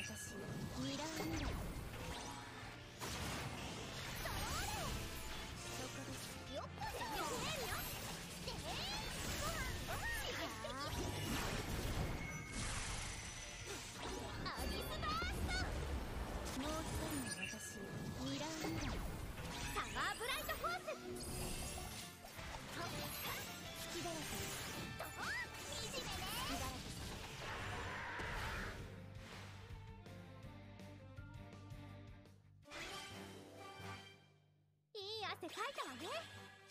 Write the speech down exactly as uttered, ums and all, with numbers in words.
私をミラーミラー。それそこです。よっこせよ。せるよ。でご飯刺激的。アビスバースト。もう一人の私をミラーミラー。サマーブライトフォース。隙だらけ。どう惨めね。隙だらけ。いい汗かいたわね。